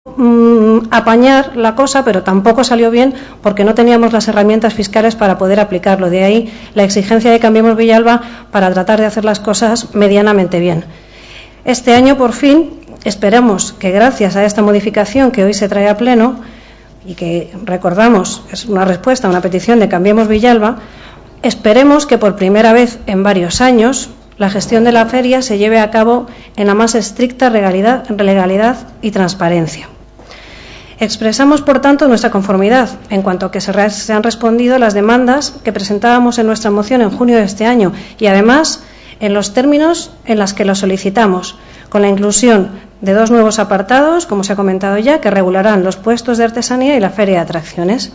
apañar la cosa, pero tampoco salió bien porque no teníamos las herramientas fiscales para poder aplicarlo. De ahí la exigencia de Cambiemos Villalba para tratar de hacer las cosas medianamente bien. Este año, por fin, esperamos que gracias a esta modificación que hoy se trae a pleno y que, recordamos, es una respuesta a una petición de Cambiemos Villalba, esperemos que por primera vez en varios años la gestión de la feria se lleve a cabo en la más estricta legalidad y transparencia. Expresamos, por tanto, nuestra conformidad en cuanto a que se han respondido las demandas que presentábamos en nuestra moción en junio de este año y, además, en los términos en los que lo solicitamos, con la inclusión de 2 nuevos apartados, como se ha comentado ya, que regularán los puestos de artesanía y la feria de atracciones.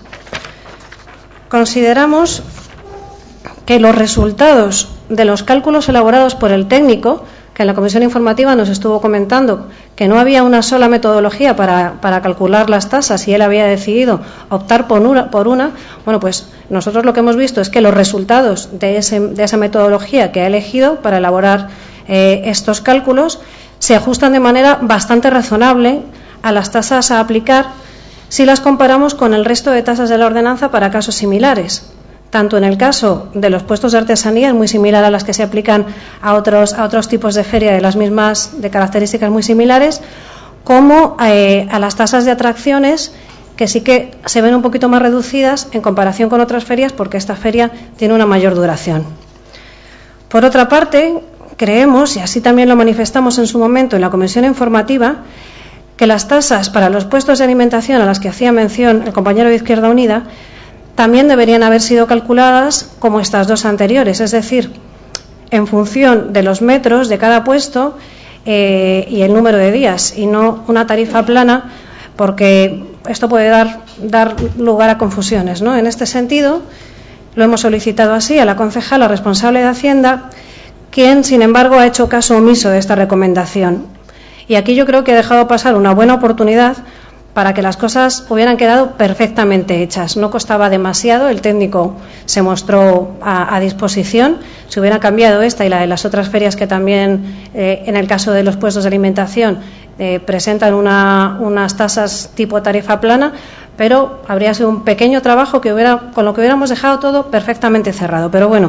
Consideramos que los resultados de los cálculos elaborados por el técnico, que en la comisión informativa nos estuvo comentando que no había una sola metodología para calcular las tasas y él había decidido optar por una, bueno, pues nosotros lo que hemos visto es que los resultados de esa metodología que ha elegido para elaborar estos cálculos se ajustan de manera bastante razonable a las tasas a aplicar si las comparamos con el resto de tasas de la ordenanza para casos similares. Tanto en el caso de los puestos de artesanía, es muy similar a las que se aplican a otros tipos de feria de características muy similares, como a las tasas de atracciones, que sí que se ven un poquito más reducidas en comparación con otras ferias, porque esta feria tiene una mayor duración. Por otra parte, creemos, y así también lo manifestamos en su momento en la comisión informativa, que las tasas para los puestos de alimentación a las que hacía mención el compañero de Izquierda Unida también deberían haber sido calculadas como estas 2 anteriores, es decir, en función de los metros de cada puesto y el número de días, y no una tarifa plana, porque esto puede dar lugar a confusiones, ¿no? En este sentido, lo hemos solicitado así a la concejala responsable de Hacienda, quien, sin embargo, ha hecho caso omiso de esta recomendación. Y aquí yo creo que ha dejado pasar una buena oportunidad para que las cosas hubieran quedado perfectamente hechas. No costaba demasiado, el técnico se mostró a disposición. Si hubiera cambiado esta y la de las otras ferias que también, en el caso de los puestos de alimentación, presentan unas tasas tipo tarifa plana, pero habría sido un pequeño trabajo con lo que hubiéramos dejado todo perfectamente cerrado. Pero bueno,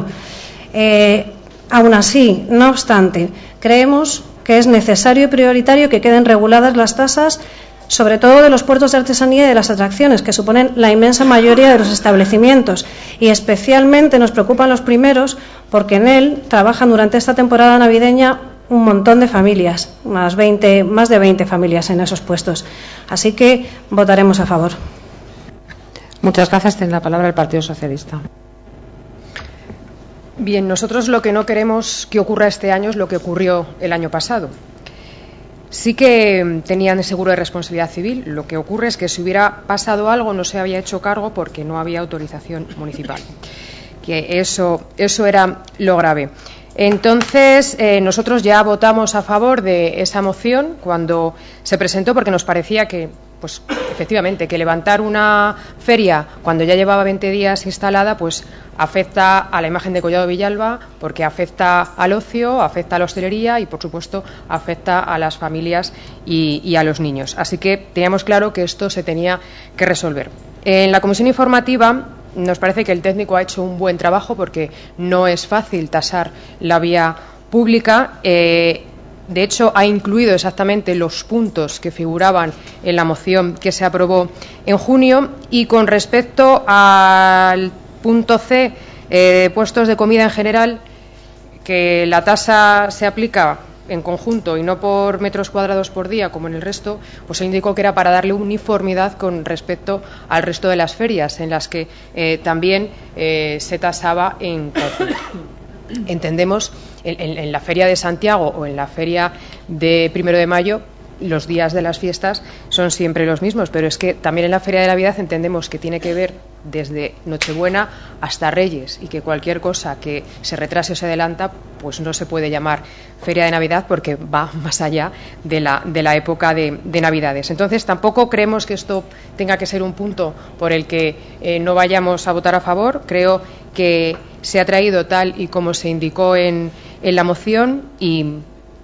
aún así, no obstante, creemos que es necesario y prioritario que queden reguladas las tasas, sobre todo de los puestos de artesanía y de las atracciones, que suponen la inmensa mayoría de los establecimientos, y especialmente nos preocupan los primeros porque en él trabajan durante esta temporada navideña un montón de familias, más de 20 familias en esos puestos. Así que votaremos a favor. Muchas gracias. Tiene la palabra el Partido Socialista. Bien, nosotros lo que no queremos que ocurra este año es lo que ocurrió el año pasado. Sí que tenían seguro de responsabilidad civil. Lo que ocurre es que si hubiera pasado algo no se había hecho cargo porque no había autorización municipal. Que eso era lo grave. Entonces, nosotros ya votamos a favor de esa moción cuando se presentó, porque nos parecía que, pues efectivamente, que levantar una feria cuando ya llevaba 20 días instalada, pues afecta a la imagen de Collado Villalba, porque afecta al ocio, afecta a la hostelería y, por supuesto, afecta a las familias y a los niños. Así que teníamos claro que esto se tenía que resolver. En la comisión informativa nos parece que el técnico ha hecho un buen trabajo, porque no es fácil tasar la vía pública. De hecho, ha incluido exactamente los puntos que figuraban en la moción que se aprobó en junio. Y con respecto al punto C, puestos de comida en general, que la tasa se aplica en conjunto y no por metros cuadrados por día como en el resto, pues se indicó que era para darle uniformidad con respecto al resto de las ferias en las que también se tasaba en conjunto. Entendemos en la feria de Santiago o en la feria de 1 de mayo los días de las fiestas son siempre los mismos, pero es que también en la feria de Navidad entendemos que tiene que ver desde Nochebuena hasta Reyes, y que cualquier cosa que se retrase o se adelanta pues no se puede llamar feria de Navidad porque va más allá de la época de Navidades. Entonces tampoco creemos que esto tenga que ser un punto por el que no vayamos a votar a favor. Creo que se ha traído tal y como se indicó en la moción, y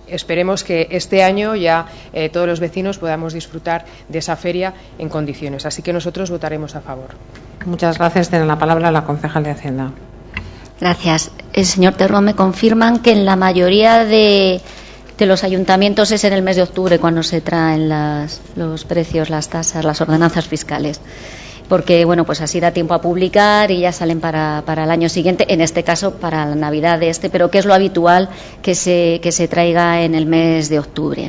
esperemos que este año ya todos los vecinos podamos disfrutar de esa feria en condiciones. Así que nosotros votaremos a favor. Muchas gracias. Tiene la palabra la concejal de Hacienda. Gracias. El señor Terrón, me confirman que en la mayoría de los ayuntamientos es en el mes de octubre cuando se traen los precios, las tasas, las ordenanzas fiscales. Porque, bueno, pues así da tiempo a publicar y ya salen para el año siguiente, en este caso para la Navidad de pero que es lo habitual que se traiga en el mes de octubre.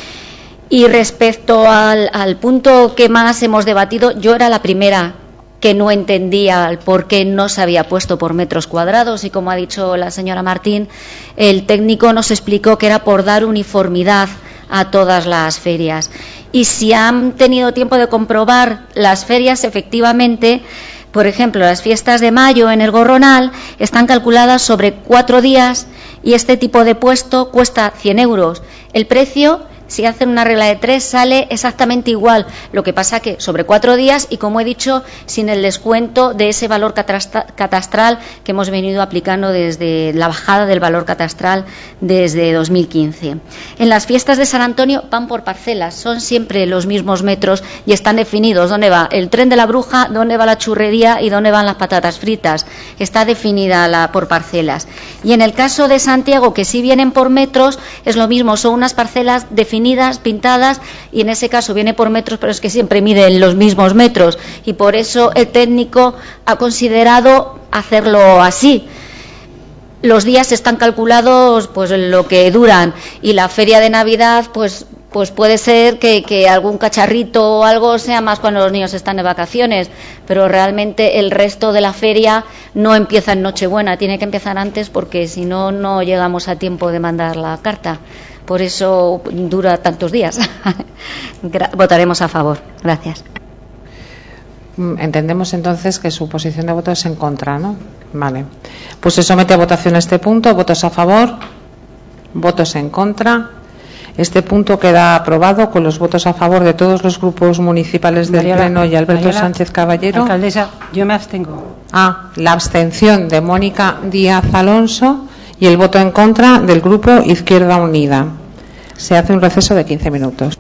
Y respecto al punto que más hemos debatido, yo era la primera que no entendía el por qué no se había puesto por metros cuadrados y, como ha dicho la señora Martín, el técnico nos explicó que era por dar uniformidad a todas las ferias. Y si han tenido tiempo de comprobar las ferias, efectivamente, por ejemplo, las fiestas de mayo en el Gorronal están calculadas sobre 4 días y este tipo de puesto cuesta 100 euros. El precio, si hacen una regla de 3, sale exactamente igual. Lo que pasa que sobre 4 días y, como he dicho, sin el descuento de ese valor catastral que hemos venido aplicando desde la bajada del valor catastral desde 2015. En las fiestas de San Antonio van por parcelas, son siempre los mismos metros y están definidos dónde va el tren de la Bruja, dónde va la churrería y dónde van las patatas fritas. Está definida por parcelas. Y en el caso de Santiago, que sí vienen por metros, es lo mismo, son unas parcelas definidas, pintadas, y en ese caso viene por metros, pero es que siempre miden los mismos metros y por eso el técnico ha considerado hacerlo así. Los días están calculados pues lo que duran, y la feria de Navidad pues puede ser que algún cacharrito o algo sea más cuando los niños están de vacaciones, pero realmente el resto de la feria no empieza en Nochebuena, tiene que empezar antes porque si no, no llegamos a tiempo de mandar la carta. Por eso dura tantos días. Votaremos a favor. Gracias. Entendemos entonces que su posición de voto es en contra, ¿no? Vale. Pues se somete a votación este punto. ¿Votos a favor? ¿Votos en contra? Este punto queda aprobado con los votos a favor de todos los grupos municipales del Pleno y Alberto Sánchez Caballero. Alcaldesa, yo me abstengo. La abstención de Mónica Díaz Alonso y el voto en contra del Grupo Izquierda Unida. Se hace un receso de 15 minutos.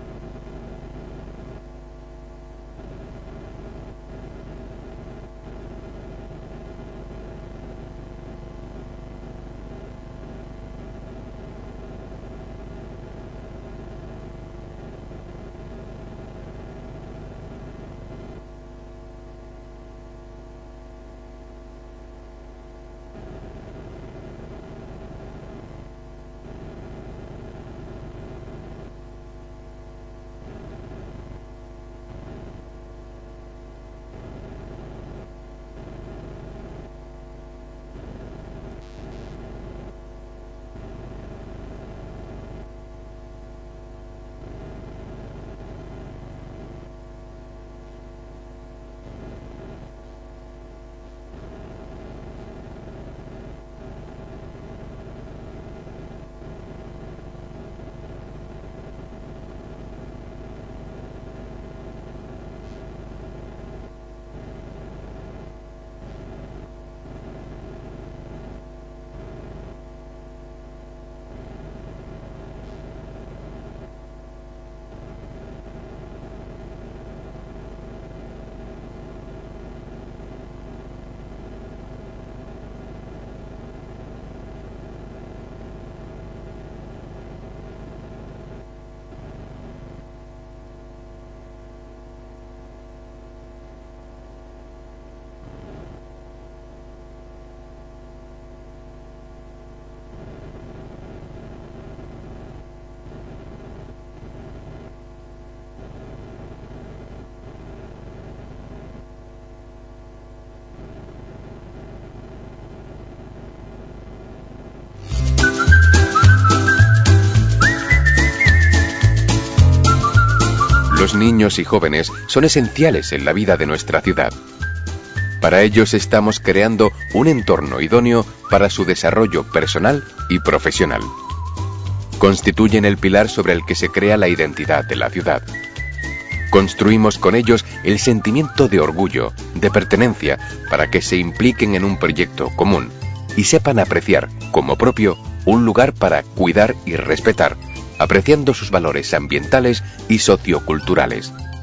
Los niños y jóvenes son esenciales en la vida de nuestra ciudad. Para ellos estamos creando un entorno idóneo para su desarrollo personal y profesional. Constituyen el pilar sobre el que se crea la identidad de la ciudad. Construimos con ellos el sentimiento de orgullo, de pertenencia, para que se impliquen en un proyecto común y sepan apreciar, como propio, un lugar para cuidar y respetar, apreciando sus valores ambientales y socioculturales.